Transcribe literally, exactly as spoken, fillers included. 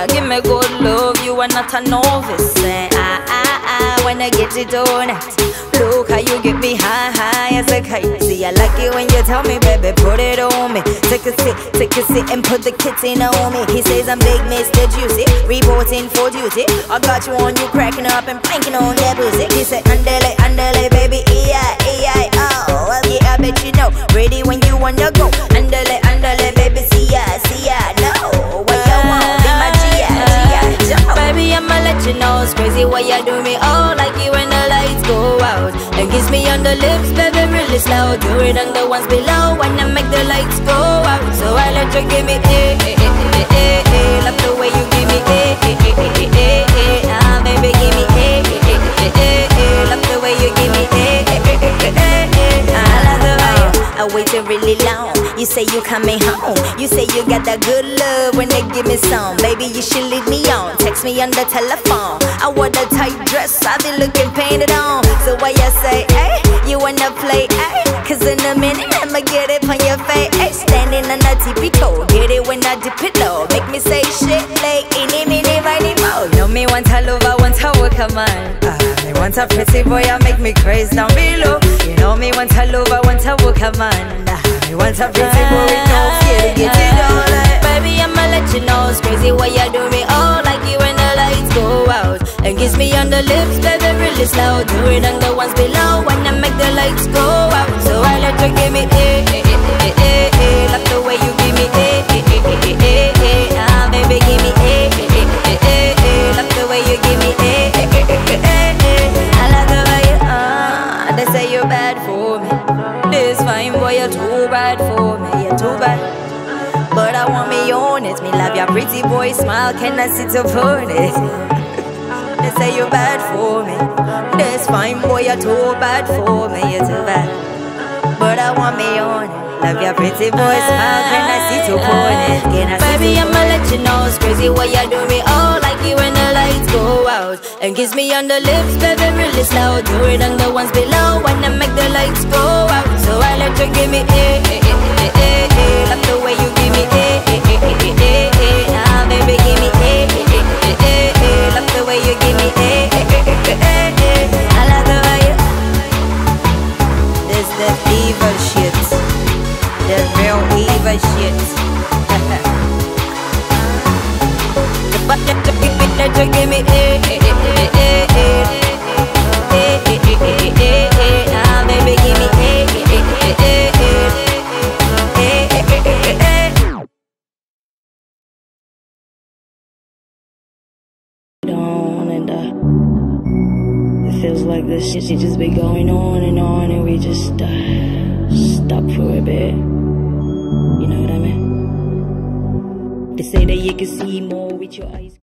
yeah, give me good love. You are not a novice. Eh? I, I, I wanna get it on it. Look how you get me high, high as a kite. See, I like it when you tell me, baby, put it on me. Take a sit, take a sit and put the kitten on me. He says I'm big Mister Juicy, reporting for duty. I got you on, you cracking up and planking on that pussy. He said, underlay, underlay, baby, E I, E I, oh. Well, yeah, I bet you know. Ready when you wanna go. Underlay, underlay, baby, see ya, see ya, no. What you want, be my G I, G I, Joe. Baby, I'ma let you know it's crazy why you do me all like you when the lights go out. And kiss me on the lips, baby, really slow. Do it on the ones below when I make the lights go out. So I let you give me eh, eh, eh, eh, eh, eh. Love the way you give me eh, eh, eh, eh, eh, eh. Ah, baby, give me eh, eh, eh, eh, eh, eh. Love the way you give me eh, eh, eh, eh, eh, eh. I love the way I waited really long. You say you coming home. You say you got that good love when they give me some. Baby, you should leave me on. Text me on the telephone. I wore the tight dress, I be looking painted on. So why you say, hey, you wanna play, hey? Cause in a minute I'ma get it on your face, hey. Standing on a tippy toe, get it when I dip it low. Make me say shit like any, mini, miny, mo. Know me want to love, I want to work a man. uh, Me want a pretty boy, I make me crazy down below. You know me want to love, I want to work a man. uh, Me want a pretty boy with no fear to get it all like. Baby, I'ma let you know it's crazy why you do me all like you when the lights go out. And kiss me on the lips, baby, really slow. Do it on the ones below when I make the lights go out. So I let you give me eh, eh, eh, eh, eh, eh. Love the way you give me eh, eh, eh, eh, eh, eh. Ah, baby, give me eh, eh, eh, eh, eh, eh. Love the way you give me eh, eh, eh, eh, eh, eh. I love the way you, ah. They say you're bad for me. This fine boy, you're too bad for me. You're too bad. But I want me on it. Me love your pretty boy smile. Can I sit upon it? They say you're bad for me. This fine boy, you're too bad for me. You're too bad. But I want me on it. Love your pretty boy smile. Can I sit upon it? Can I sit Baby, I'ma let you know it's crazy why you do me all like you when the lights go out. And kiss me on the lips, baby, really slow. Do it on the ones below when I make the lights go out. So I let you give me eh, eh, eh, eh, eh, eh. Love the way you give me eh, eh, eh, eh, eh, eh. Ah, baby, give me eh, eh, eh, eh, eh, eh. Love the way you give me eh, eh, eh, eh, eh, eh. I love the way you. This the evil shit. The real evil shit. But you give me eh, eh, eh, eh, eh. Eh, eh, eh, eh, eh, eh. Ah, baby, give me eh, eh, eh, eh, eh. Eh, eh, eh, eh, eh. On and uh, it feels like this shit should just be going on and on, and we just uh, stop for a bit. You know what I mean? They say that you can see more with your eyes.